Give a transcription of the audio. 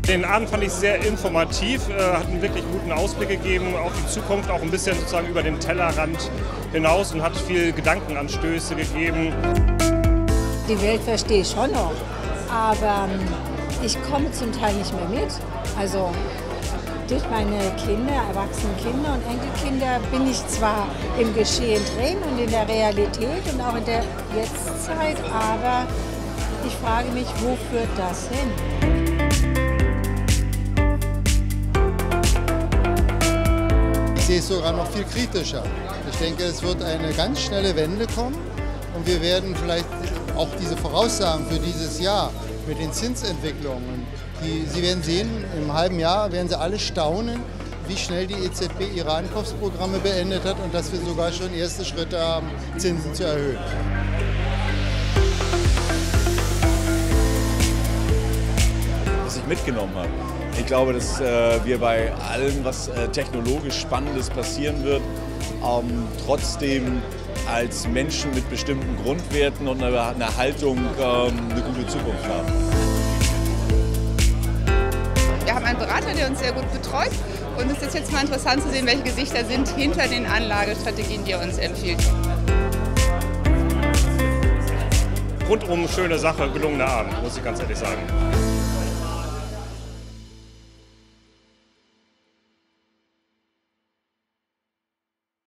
Den Abend fand ich sehr informativ, hat einen wirklich guten Ausblick gegeben auf die Zukunft, auch ein bisschen sozusagen über den Tellerrand hinaus und hat viel Gedankenanstöße gegeben. Die Welt verstehe ich schon noch, aber ich komme zum Teil nicht mehr mit. Also durch meine Kinder, erwachsene Kinder und Enkelkinder bin ich zwar im Geschehen drin und in der Realität und auch in der Jetztzeit, aber ich frage mich, wo führt das hin? Ich sehe es sogar noch viel kritischer. Ich denke, es wird eine ganz schnelle Wende kommen und wir werden vielleicht auch diese Voraussagen für dieses Jahr mit den Zinsentwicklungen, Sie werden sehen, im halben Jahr werden Sie alle staunen, wie schnell die EZB ihre Ankaufsprogramme beendet hat und dass wir sogar schon erste Schritte haben, Zinsen zu erhöhen. Was ich mitgenommen habe. Ich glaube, dass wir bei allem, was technologisch Spannendes passieren wird, trotzdem als Menschen mit bestimmten Grundwerten und einer Haltung eine gute Zukunft haben. Wir haben einen Berater, der uns sehr gut betreut und es ist jetzt mal interessant zu sehen, welche Gesichter sind hinter den Anlagestrategien, die er uns empfiehlt. Rundum schöne Sache, gelungener Abend, muss ich ganz ehrlich sagen.